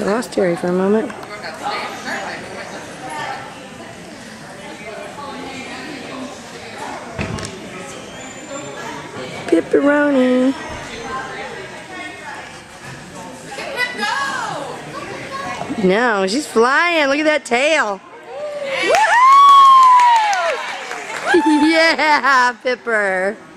I lost Terry for a moment. Pepperoni. No, she's flying. Look at that tail. Yeah, Pipper.